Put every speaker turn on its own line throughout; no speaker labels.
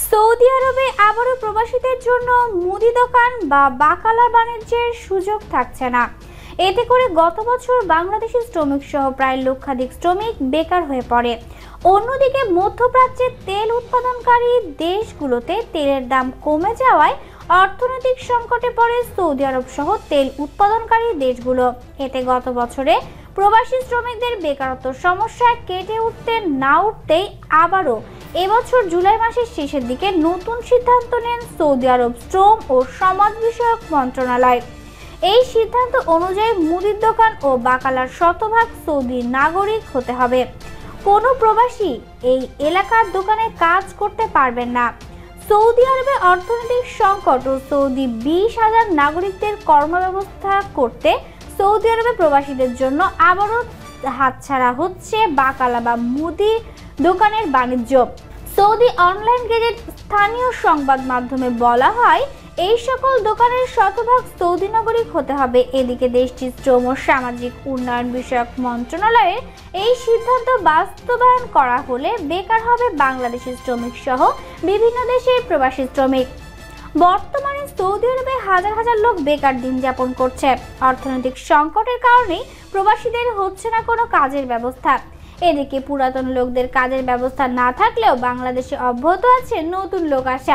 Saudi আরবে আবারও প্রবাসীদের জন্য মুদি দোকান বা বাকালা বাণিজ্যের সুযোগ থাকছে না। এতে করে গত বছর বাংলাদেশি শ্রমিক সহ প্রায় লক্ষাধিক শ্রমিক বেকার হয়ে পড়ে। অন্যদিকে মধ্যপ্রাচ্যের তেল উৎপাদনকারী দেশগুলোতে তেলের দাম কমে যাওয়ায় অর্থনৈতিক সংকটে পড়ে সৌদি আরব সহ তেল উৎপাদনকারী দেশগুলো। এতে গত বছরে প্রবাসী শ্রমিকদের বেকারত্ব সমস্যা কেটে উঠতে না উঠতেই আবারও এবছর জুলাই মাসের শেষের দিকে নতুন সিদ্ধান্ত নেন সৌদি আরব শ্রম ও সমাজ বিষয়ক মন্ত্রণালয়। এই সিদ্ধান্ত অনুযায়ী মুদির দোকান ও বাকালার শতভাগ সৌদি নাগরিক হতে হবে। কোনো প্রবাসী এই এলাকার দোকানে কাজ করতে পারবেন না। সৌদি আরবে অর্থনৈতিক সংকট ও সৌদি 20,000 নাগরিকদের কর্মব্যবস্থা করতে সৌদি আরবে প্রবাসীদের জন্য আবারও হাতছাড়া হচ্ছে বাকালা বা মুদি দোকানের বাণিজ্য। সৌদি অনলাইন গেজেট স্থানীয় সংবাদ মাধ্যমে বলা হয়, এই সকল দোকানের শতভাগ সৌদি নাগরিক হতে হবে। এদিকে দেশটির শ্রম ও সামাজিক উন্নয়ন বিষয়ক মন্ত্রণালয়ের এই সিদ্ধান্ত বাস্তবায়ন করা হলে বেকার হবে বাংলাদেশি শ্রমিক সহ বিভিন্ন দেশের প্রবাসী শ্রমিক। বর্তমানে সৌদি আরবে হাজার হাজার লোক বেকার দিন যাপন করছে। অর্থনৈতিক সংকটের কারণেই প্রবাসীদের হচ্ছে না কোনো কাজের ব্যবস্থা। এদিকে পুরাতন লোকদের কাজের ব্যবস্থা না থাকলেও বাংলাদেশে অব্যাহত আছে নতুন লোক আসা।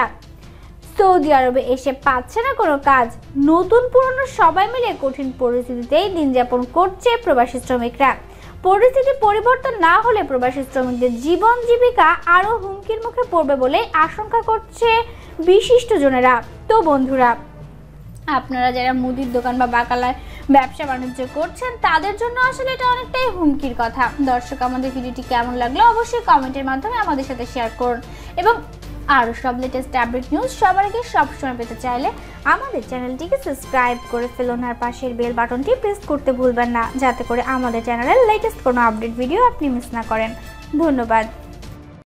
সৌদি আরবে এসে পাচ্ছে না কোনো কাজ। নতুন পুরনো সবাই মিলে কঠিন পরিস্থিতিতেই দিন যাপন করছে প্রবাসী শ্রমিকরা। পরিস্থিতি পরিবর্তন না হলে প্রবাসী শ্রমিকদের জীবন জীবিকা আরও হুমকির মুখে পড়বে বলে আশঙ্কা করছে বিশিষ্টজনেরা। তো বন্ধুরা, আপনারা যারা মুদির দোকান বা বাকালায় ব্যবসা বাণিজ্য করছেন তাদের জন্য আসলে এটা অনেকটাই হুমকির কথা। দর্শক, আমাদের ভিডিওটি কেমন লাগলো অবশ্যই কমেন্টের মাধ্যমে আমাদের সাথে শেয়ার করুন এবং আরও সব লেটেস্ট আপডেট নিউজ সবার আগে সবসময় পেতে চাইলে আমাদের চ্যানেলটিকে সাবস্ক্রাইব করে ফেলুন আর পাশের বেল বাটনটি প্রেস করতে ভুলবেন না, যাতে করে আমাদের চ্যানেলের লেটেস্ট কোনো আপডেট ভিডিও আপনি মিস না করেন। ধন্যবাদ।